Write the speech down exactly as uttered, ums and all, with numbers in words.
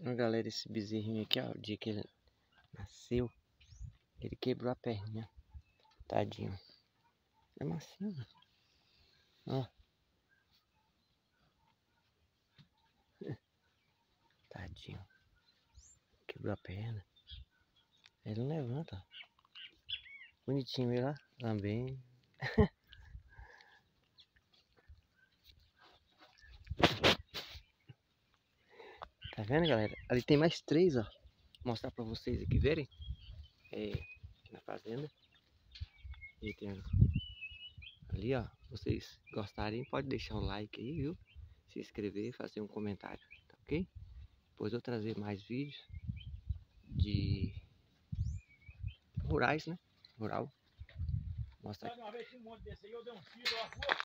Galera, esse bezerrinho aqui, ó, o dia que ele nasceu, ele quebrou a perninha. Tadinho. É macio, mano. Ó. Tadinho. Quebrou a perna. Ele não levanta. Bonitinho ele lá. Também. Tá vendo, galera? Ali tem mais três, ó. Vou mostrar pra vocês aqui verem. É, na fazenda. E tem ali, ó. Vocês gostarem, pode deixar um like aí, viu? Se inscrever e fazer um comentário, tá ok? Depois eu trazer mais vídeos de rurais, né? Rural. Mostrar aqui.